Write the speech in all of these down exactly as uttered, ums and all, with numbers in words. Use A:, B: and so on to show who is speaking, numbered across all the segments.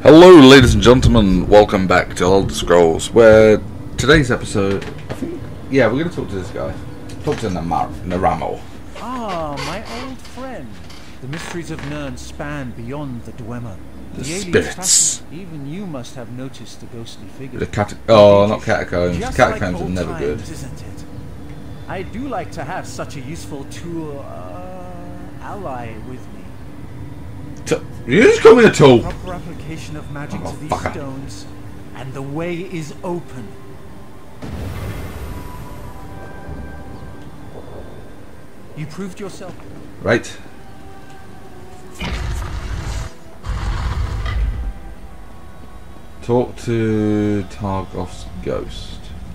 A: Hello ladies and gentlemen, welcome back to Elder Scrolls, where today's episode, I think, yeah, we're going to talk to this guy. Talk to Namar Naramo.
B: Ah, my old friend. The mysteries of Nirn span beyond the Dwemer.
A: The, the
B: spirits. Even you must have noticed the ghostly figure.
A: The cat oh, not catacombs.
B: Just
A: Catacombs
B: like
A: are never
B: times,
A: good.
B: Isn't it? I do like to have such a useful tool uh, ally with me.
A: T you just call me a tool.
B: Proper application of magic
A: oh,
B: to these
A: fucker.
B: stones, and the way is open. You proved yourself.
A: Right. Talk to Targoff's ghost.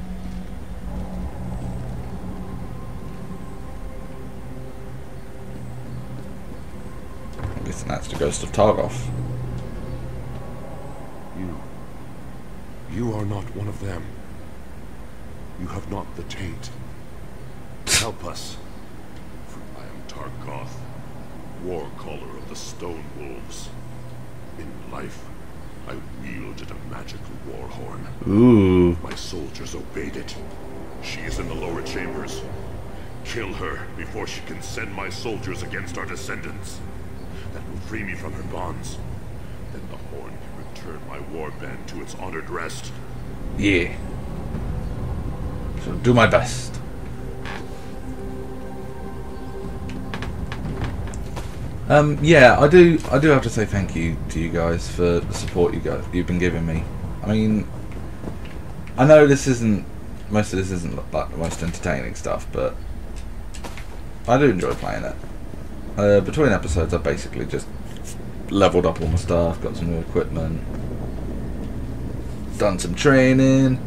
A: I'm guessing that's the ghost of Targoff.
C: You... You are not one of them. You have not the taint. Help us. For I am Targoff, war caller of the Stone Wolves. In life, I wielded a magical war horn.
A: Ooh.
C: My soldiers obeyed it. She is in the lower chambers. Kill her before she can send my soldiers against our descendants. That will free me from her bonds. Then the horn can return my war band to its honored rest.
A: Yeah. So do my best. Um, yeah, I do. I do have to say thank you to you guys for the support you guys you've been giving me. I mean, I know this isn't most of this isn't like the most entertaining stuff, but I do enjoy playing it. Uh, between episodes, I basically just leveled up all my stuff, got some new equipment, done some training.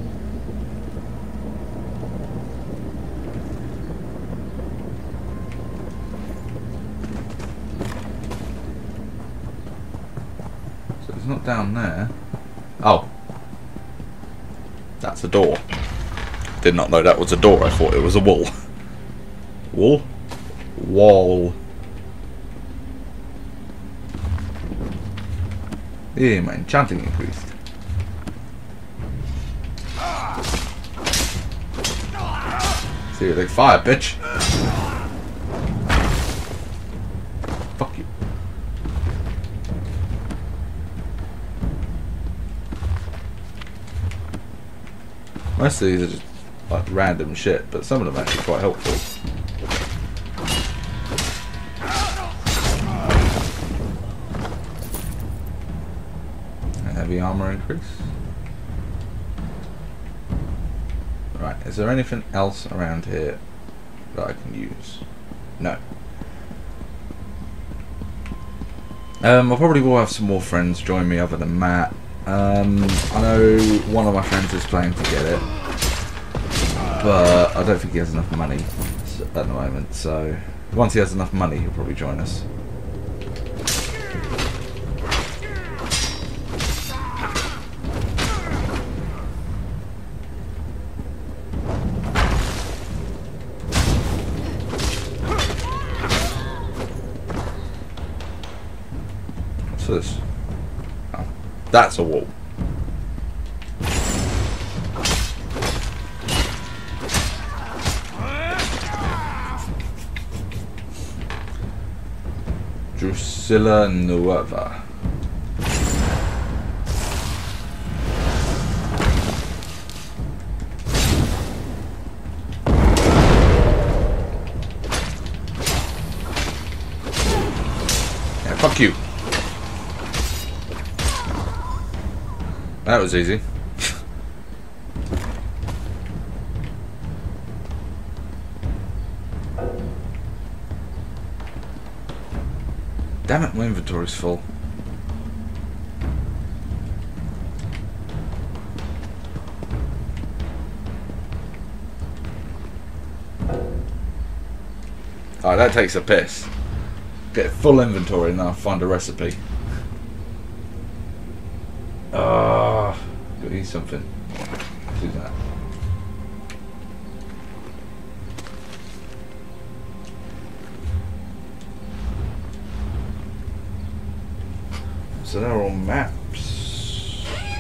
A: It's not down there. Oh. That's a door. Did not know that was a door. I thought it was a wall. Wall? Wall. Yeah, my enchanting increased. See what they fire, bitch. Fuck you. Most of these are just like random shit, but some of them are actually quite helpful. A heavy armor increase. Right, is there anything else around here that I can use? No. Um, I probably will have some more friends join me other than Matt. Um, I know one of my friends is planning to get it, but I don't think he has enough money at the moment, so once he has enough money he'll probably join us. What's this? Oh, that's a wall. Drusilla Nueva. Yeah, fuck you. That was easy. Damn it, my inventory's full. Oh, that takes a piss. Get full inventory and then I'll find a recipe. Ah, uh, gotta eat something. Do that. So they're all maps.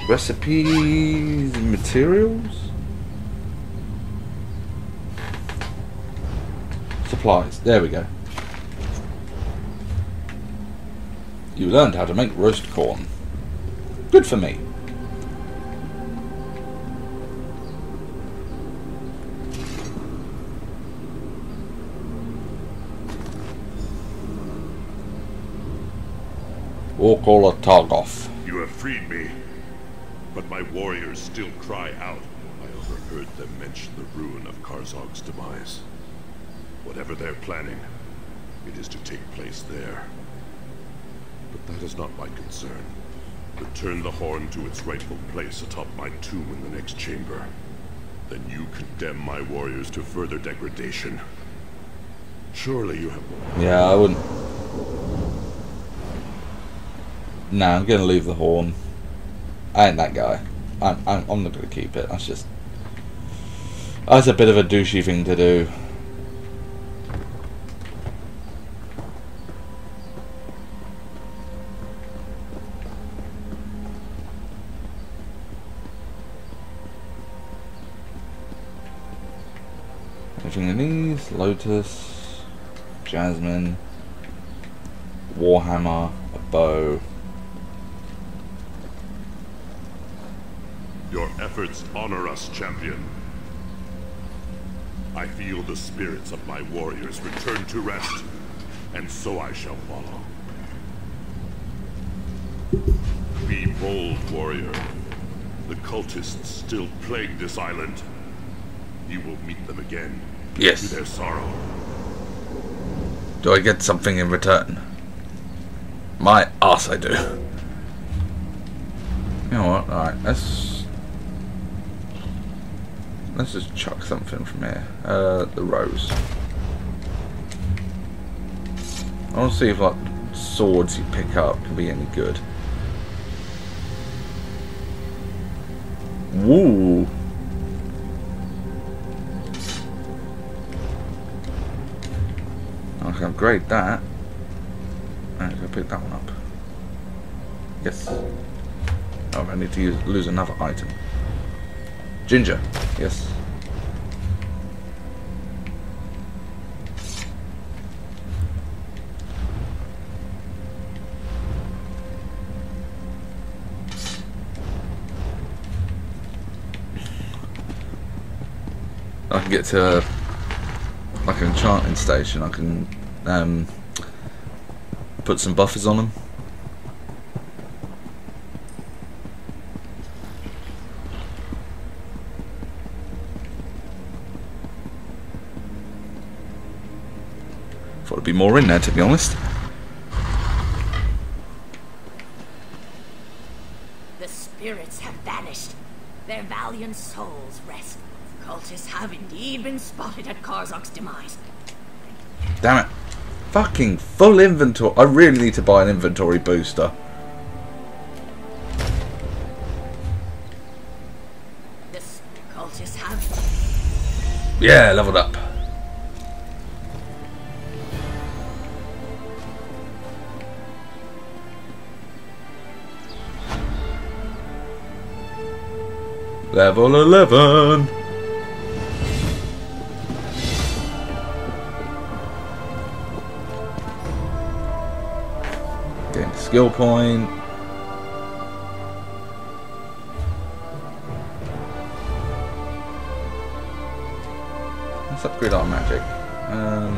A: Recipes, materials, supplies. There we go. You learned how to make roast corn. Good for me. Orc Targoff.
C: You have freed me, but my warriors still cry out. I overheard them mention the ruin of Karzog's demise. Whatever they're planning, it is to take place there. But that is not my concern. Return the horn to its rightful place atop my tomb in the next chamber. Then you condemn my warriors to further degradation. Surely you have...
A: Yeah, I wouldn't... Nah, I'm gonna leave the horn. I ain't that guy. I'm, I'm, I'm not gonna keep it. That's just... That's a bit of a douchey thing to do. Anything in these? Lotus, Jasmine, Warhammer, a bow.
C: Your efforts honor us, champion. I feel the spirits of my warriors return to rest, and so I shall follow. Be bold, warrior. The cultists still plague this island. You will meet them again.
A: Yes.
C: To their sorrow.
A: Do I get something in return? My ass I do. You know what? Alright, let's... Let's just chuck something from here. Uh, the rose. I want to see if, like, swords you pick up can be any good. Woo! I can upgrade that. I'm going to pick that one up. Yes. Oh, I need to use, lose another item. Ginger. Yes. I can get to a, like an enchanting station. I can um, put some buffers on them. Thought there'd be more in there, to be honest.
D: The spirits have vanished. Their valiant souls rest. Cultists have indeed been spotted at Karzog's demise.
A: Damn it. Fucking full inventory. I really need to buy an inventory booster.
D: The cultists have...
A: Yeah, leveled up. Level eleven. Getting skill point. Let's upgrade our magic. Um,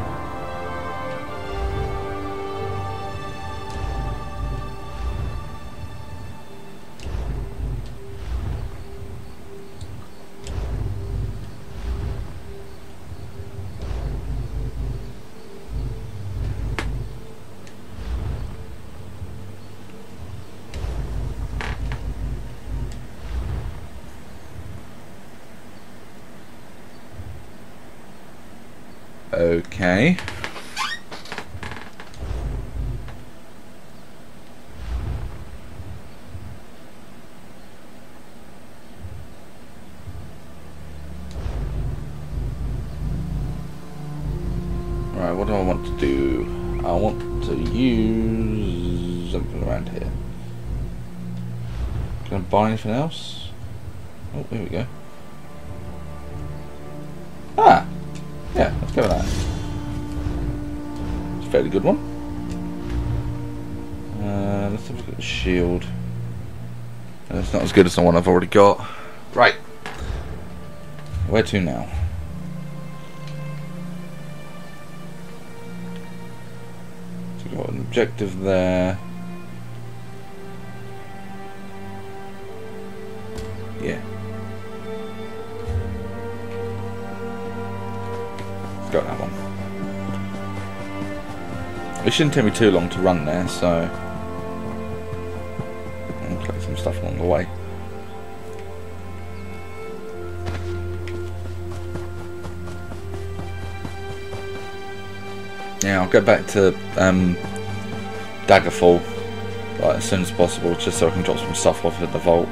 A: Okay. Right, what do I want to do? I want to use something around here. Gonna buy anything else? Oh, here we go. Ah! Yeah, let's go with that. It's a fairly good one. Uh, let's have a look at the shield. Uh, it's not as good as the one I've already got. Right. Where to now? So we've got an objective there. Yeah. Let's go that one. It shouldn't take me too long to run there, so I'll collect some stuff along the way. Yeah, I'll go back to um, Daggerfall like, as soon as possible, just so I can drop some stuff off at the vault.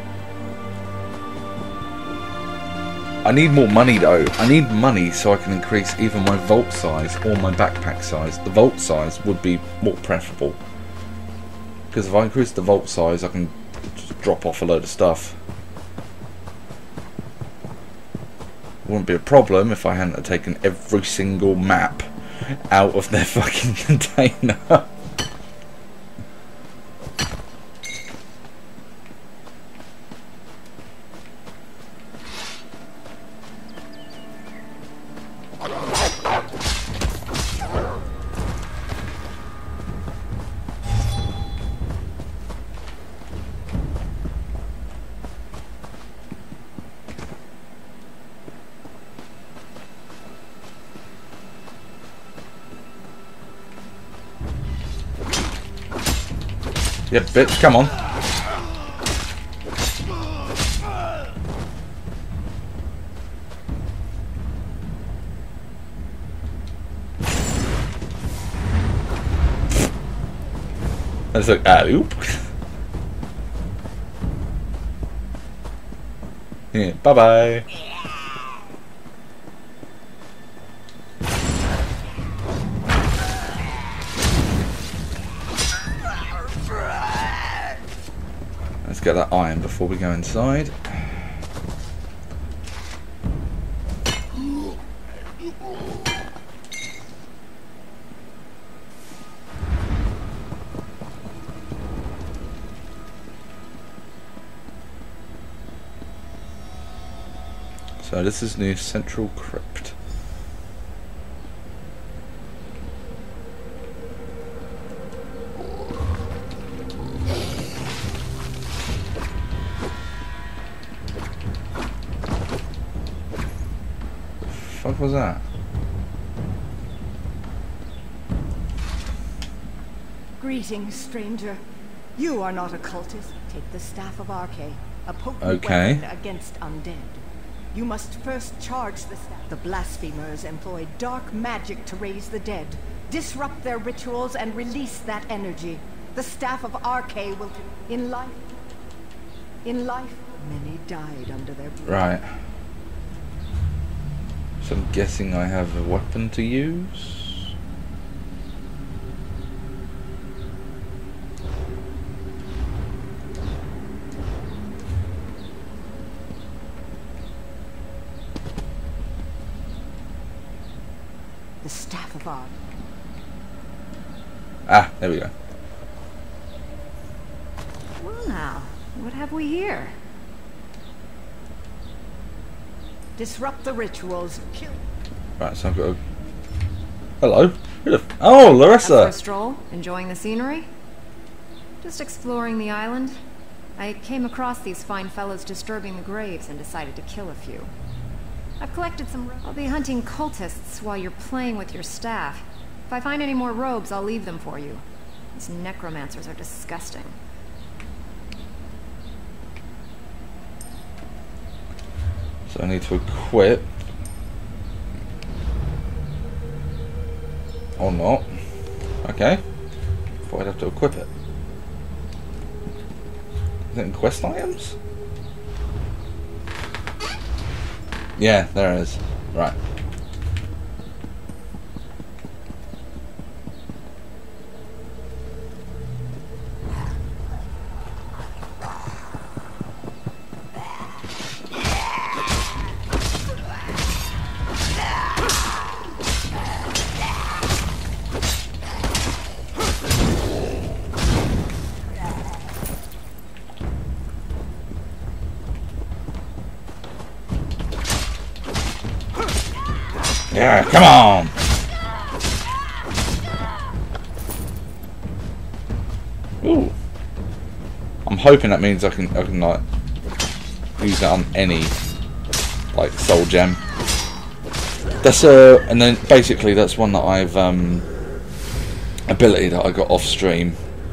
A: I need more money though. I need money so I can increase either my vault size or my backpack size. The vault size would be more preferable, because if I increase the vault size I can just drop off a load of stuff. It wouldn't be a problem if I hadn't taken every single map out of their fucking container. Yep, bitch, come on. That's like, ah, oop. Yeah, bye bye. Let's get that iron before we go inside. So this is near Central Crypt. What was that?
E: Greetings, stranger. You are not a cultist. Take the Staff of Arche, a potent
A: Okay.
E: weapon against undead. You must first charge the staff. The blasphemers employ dark magic to raise the dead, disrupt their rituals, and release that energy. The Staff of Arche will... In life... In life, many died under their...
A: Right. So I'm guessing I have a weapon to use.
E: The Staff of Arche.
A: Ah, there we go.
F: Well now, what have we here?
E: Disrupt the rituals. Kill...
A: Right, so I've got a... Hello. Who the f- Oh,
F: Out
A: Larissa!
F: for a stroll? Enjoying the scenery? Just exploring the island. I came across these fine fellows disturbing the graves and decided to kill a few. I've collected some... I'll be hunting cultists while you're playing with your staff. If I find any more robes, I'll leave them for you. These necromancers are disgusting.
A: So I need to equip. Or not. Okay. Thought I'd have to equip it. Is it in quest items? Yeah, there it is. Right. Yeah, come on! Ooh. I'm hoping that means I can, I can like use that on any like soul gem. That's a, and then basically that's one that I've um, ability that I got off stream.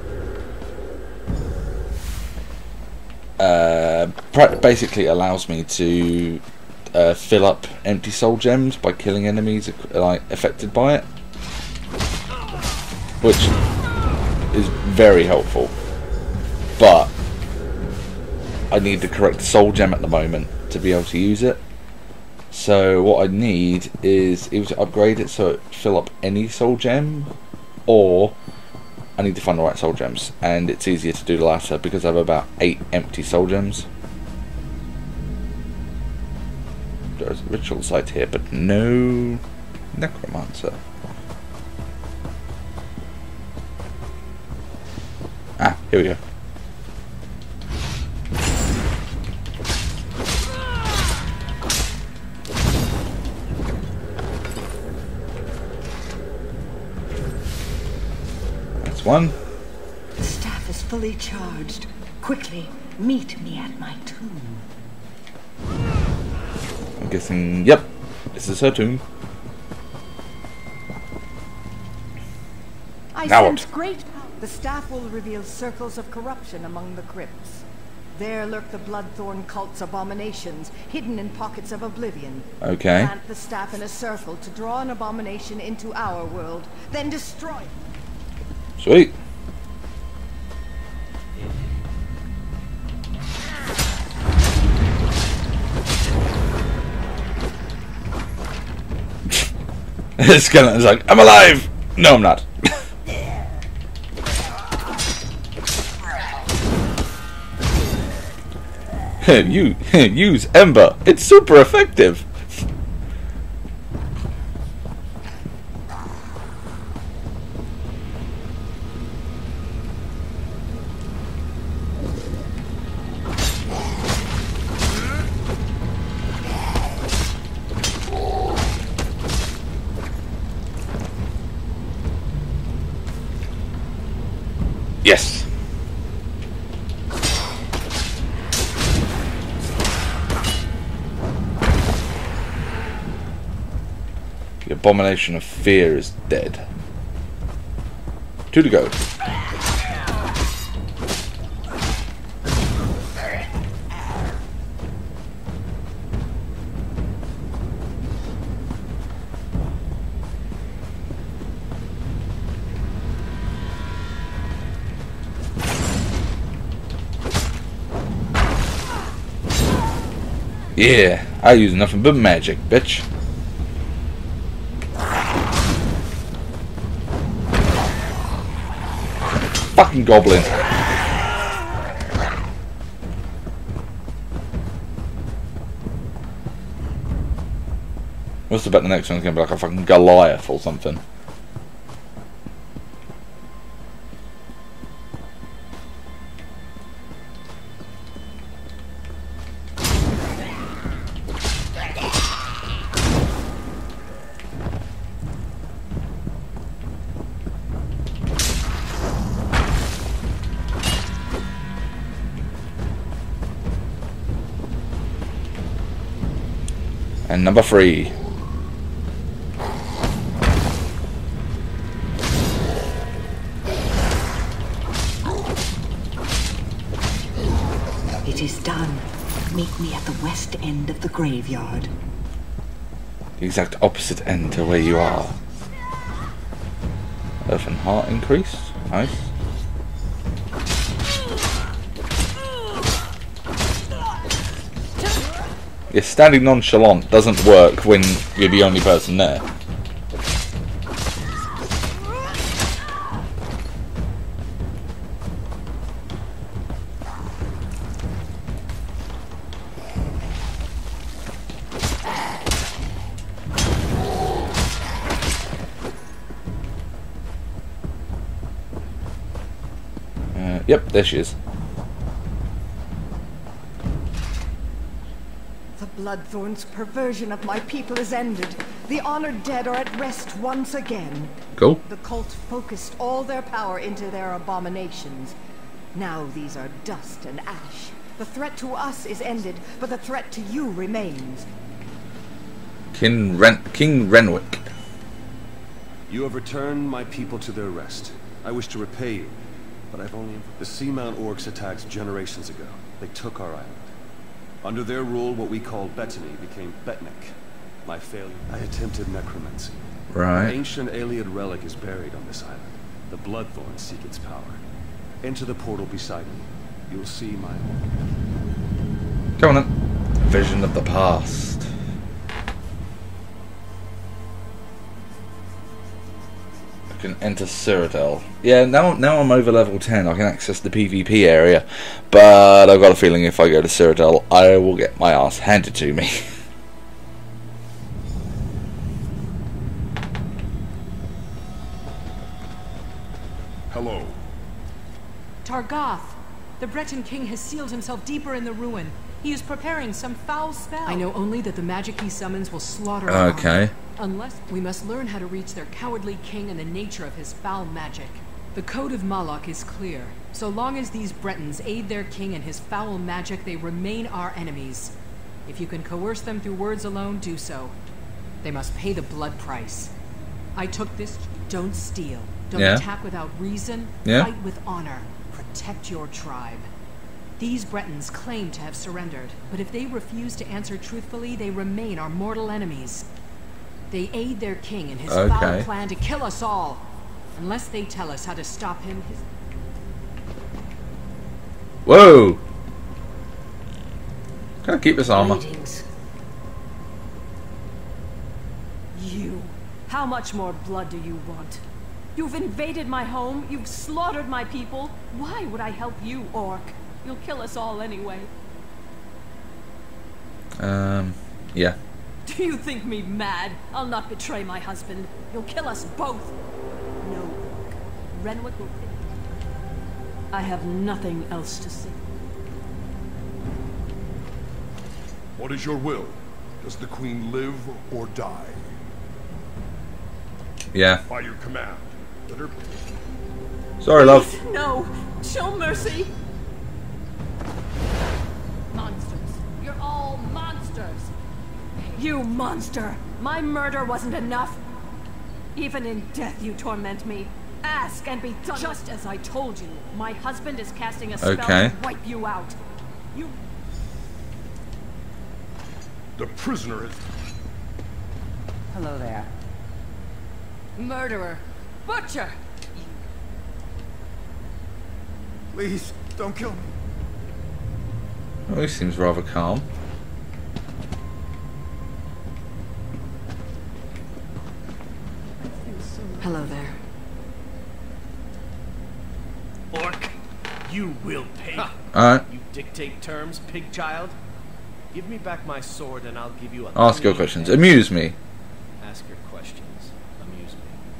A: Uh, basically allows me to uh, fill up empty soul gems by killing enemies like affected by it, which is very helpful. But I need the correct soul gem at the moment to be able to use it. So what I need is either to upgrade it so it fill up any soul gem, or I need to find the right soul gems, and it's easier to do the latter because I have about eight empty soul gems. There's a ritual site here, but no necromancer. Ah, here we go. That's one.
E: The staff is fully charged. Quickly, meet me at my tomb.
A: I'm guessing, yep, this is her tomb.
E: I
A: Now
E: sense
A: what?
E: great power. The staff will reveal circles of corruption among the crypts. There lurk the Bloodthorn cult's abominations, hidden in pockets of oblivion.
A: Okay.
E: Plant the staff in a circle to draw an abomination into our world, then destroy it.
A: Sweet. The skeleton's like, I'm alive! No, I'm not. you use Ember. It's super effective. Yes. The abomination of fear is dead. Two to go. Yeah, I use nothing but magic, bitch. Fucking goblin. Must have bet the next one's gonna be like a fucking Goliath or something. And number three.
E: It is done. Meet me at the west end of the graveyard.
A: The exact opposite end to where you are. Earth and heart increased. Nice. Yeah, standing nonchalant doesn't work when you're the only person there. Uh, yep, there she is.
E: The Bloodthorn's perversion of my people is ended. The honored dead are at rest once again.
A: Cool.
E: The cult focused all their power into their abominations. Now these are dust and ash. The threat to us is ended, but the threat to you remains.
A: King Ren King Renwick.
G: You have returned my people to their rest. I wish to repay you, but I've only... The Seamount orcs attacked generations ago. They took our island. Under their rule, what we called Bettany became Betnik. My failure. I attempted necromancy.
A: Right.
G: An ancient Ayleid relic is buried on this island. The Bloodthorns seek its power. Enter the portal beside me. You'll see my home.
A: Come on then. Vision of the past. I can enter Cyrodiil. Yeah, now now I'm over level ten. I can access the PvP area, but I've got a feeling if I go to Cyrodiil, I will get my ass handed to me.
C: Hello.
H: Targoth, the Breton king has sealed himself deeper in the ruin. He is preparing some foul spell. I know only that the magic he summons will slaughter our
A: Okay.
H: army. Unless we must learn how to reach their cowardly king and the nature of his foul magic. The code of Moloch is clear. So long as these Bretons aid their king in his foul magic, they remain our enemies. If you can coerce them through words alone, do so. They must pay the blood price. I took this. Don't steal. Don't
A: Yeah.
H: attack without reason.
A: Yeah.
H: Fight with honor. Protect your tribe. These Bretons claim to have surrendered, but if they refuse to answer truthfully, they remain our mortal enemies. They aid their king in his
A: Okay.
H: foul plan to kill us all. Unless they tell us how to stop him, his...
A: Whoa! Can I keep this armor?
I: Greetings. You. How much more blood do you want? You've invaded my home, you've slaughtered my people. Why would I help you, orc? You'll kill us all anyway.
A: Um, yeah.
I: Do you think me mad? I'll not betray my husband. You'll kill us both. No, orc. Renwick will think. I have nothing else to say.
C: What is your will? Does the queen live or die?
A: Yeah.
C: By your command. Let her...
A: Sorry, love.
I: No! Show mercy! Monsters. You're all monsters! You monster! My murder wasn't enough! Even in death you torment me. Ask and be done. Just as I told you, my husband is casting a spell
A: Okay.
I: to wipe you out. You...
C: The prisoner is...
B: Hello there.
I: Murderer! Butcher!
C: Please, don't kill me.
A: Oh, he seems rather calm.
H: Hello there.
B: Orc, you will pay.
A: Alright.
B: You dictate terms, pig child. Give me back my sword and I'll give you a...
A: Ask your questions. Amuse me.
B: Ask your questions. Amuse me.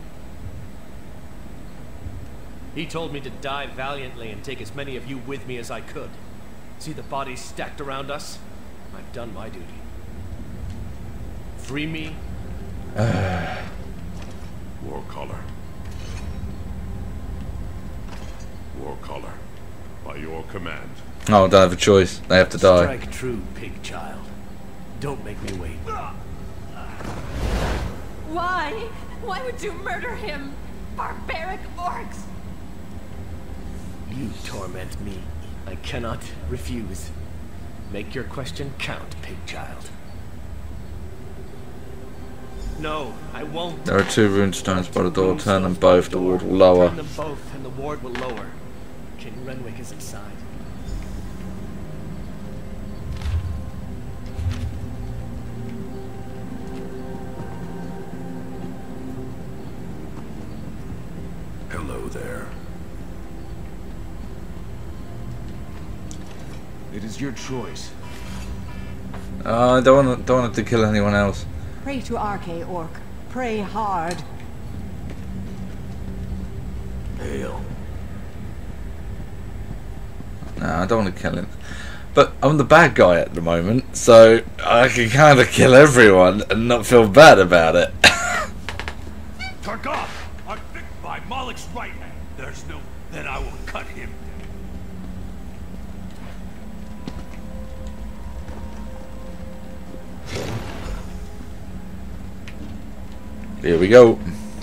B: He told me to die valiantly and take as many of you with me as I could. See the bodies stacked around us? I've done my duty. Free me.
C: Warcaller. Warcaller. By your command.
A: Oh, don't have a choice. They have to die.
B: Strike true, pig child. Don't make me wait.
I: Why? Why would you murder him? Barbaric orcs!
B: You torment me. I cannot refuse. Make your question count, pig child. No, I won't.
A: There are two rune stones by the door. Turn them both. The ward will lower.
B: Turn them both, and the ward will lower. King Renwick is inside.
C: Hello there.
G: It is your choice.
A: Uh, I don't want don't want it to kill anyone else.
E: Pray to Arche, orc. Pray hard.
C: Hail.
A: No, I don't want to kill him. But I'm the bad guy at the moment, so I can kind of kill everyone and not feel bad about it.
C: Targoth! I'm bitten by Malek's right hand. There's no... Then I will cut him.
A: Here we go.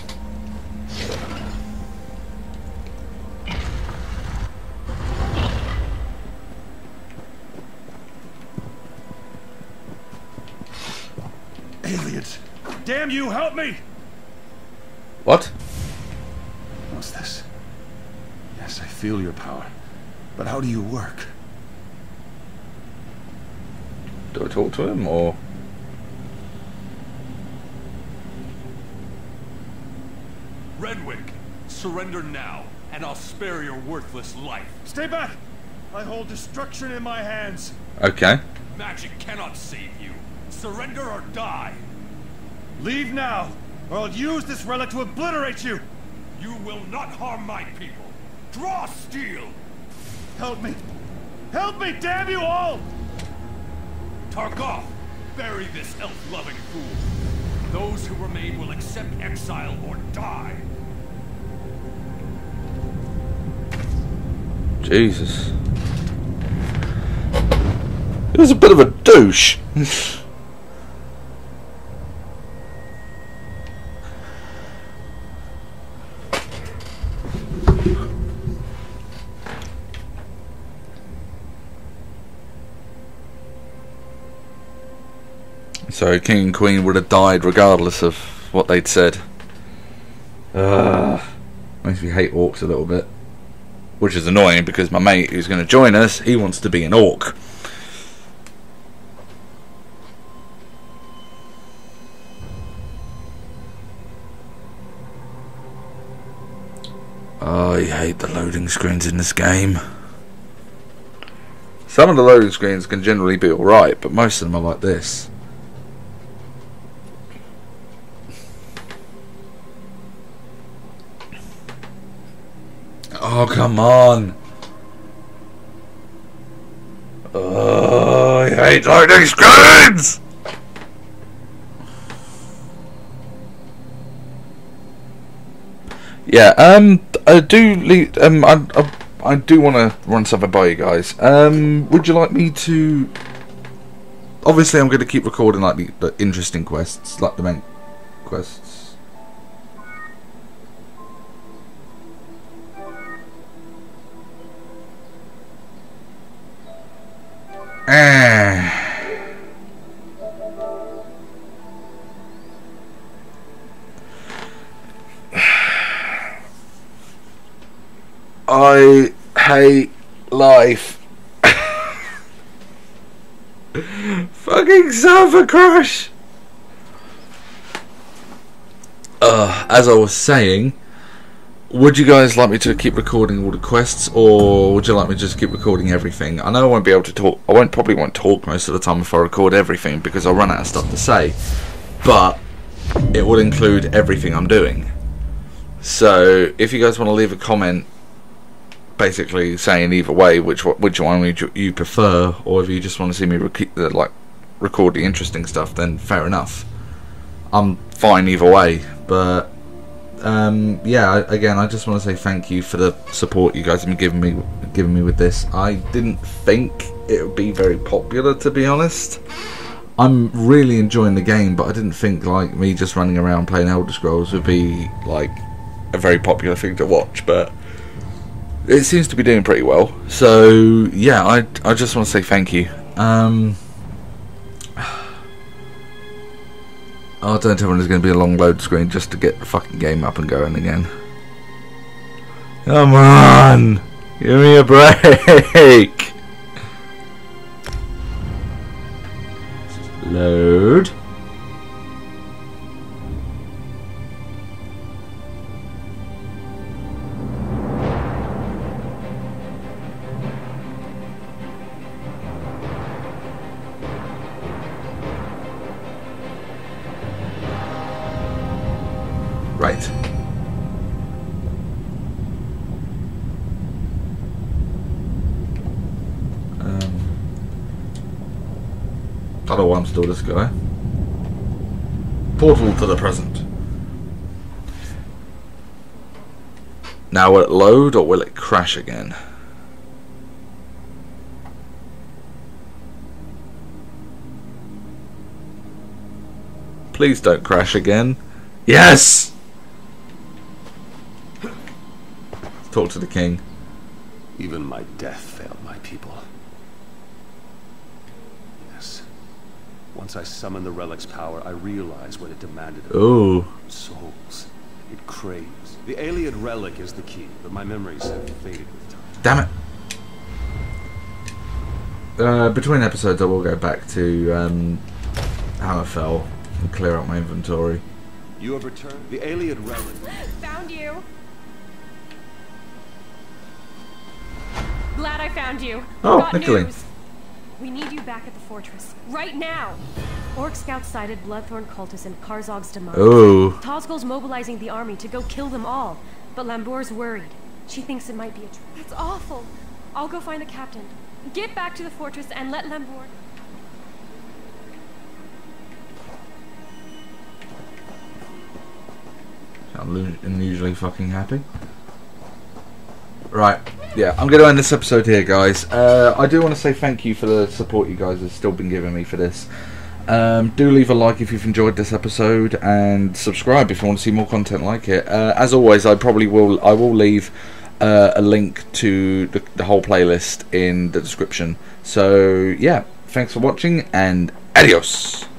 C: Aliens! Damn you, help me!
A: What?
G: What's this? Yes, I feel your power. But how do you work?
A: Do I talk to him, or...?
C: Redwick, surrender now, and I'll spare your worthless life. Stay back! I hold destruction in my hands.
A: Okay.
C: Magic cannot save you. Surrender or die. Leave now, or I'll use this relic to obliterate you. You will not harm my people. Draw steel. Help me. Help me, damn you all! Targoth, bury this elf-loving fool. Those who remain will accept exile or die.
A: Jesus. He was a bit of a douche. So King and Queen would have died regardless of what they'd said. Uh, makes me hate orcs a little bit. Which is annoying because my mate who's going to join us, he wants to be an orc. Oh, I hate the loading screens in this game. Some of the loading screens can generally be alright, but most of them are like this. Oh, come on. Oh, I hate loading screens! Yeah, um, I do leave, um, I, I, I do want to run something by you guys. Um, would you like me to... Obviously, I'm going to keep recording, like, the, the interesting quests, like the main quests. I hate life. Fucking Server Crash. Uh, as I was saying, would you guys like me to keep recording all the quests, or would you like me to just keep recording everything? I know I won't be able to talk. I won't probably won't talk most of the time if I record everything because I'll run out of stuff to say. But it will include everything I'm doing. So if you guys want to leave a comment, basically saying either way which which one would you, you prefer, or if you just want to see me rec uh, like record the interesting stuff, then fair enough. I'm fine either way. But um, yeah, again, I just want to say thank you for the support you guys have been giving me giving me with this. I didn't think it would be very popular, to be honest. I'm really enjoying the game, but I didn't think like me just running around playing Elder Scrolls would be like a very popular thing to watch. But it seems to be doing pretty well. So yeah, I I just want to say thank you. Um, I don't tell me there's going to be a long load screen just to get the fucking game up and going again. Come on, give me a break. Load. Right. Um, don't know why I'm still this guy. Portal to the present. Now will it load or will it crash again? Please don't crash again. Yes! Let's talk to the king.
G: Even my death failed my people. Yes. Once I summoned the relic's power, I realized what it demanded of
A: Ooh.
G: me. Souls. It craves. The Alien relic is the key, but my memories have faded with time.
A: Damn it. Uh, between episodes I will go back to um, Hammerfell and clear out my inventory.
G: You have returned the Alien relic.
I: Found you. Glad I found you.
A: Oh,
I: Got
A: Nicolene.
I: news. We need you back at the fortress right now. Orc scouts sighted Bloodthorn cultists and Karzog's demise.
A: Ooh.
I: Tozgol's mobilizing the army to go kill them all, but Lambour's worried. She thinks it might be a trap. That's awful. I'll go find the captain. Get back to the fortress and let Lambour...
A: I'm unusually fucking happy. Right, yeah, I'm going to end this episode here, guys. Uh, I do want to say thank you for the support you guys have still been giving me for this. Um, do leave a like if you've enjoyed this episode, and subscribe if you want to see more content like it. Uh, as always, I probably will. I will leave uh, a link to the, the whole playlist in the description. So yeah, thanks for watching, and adios.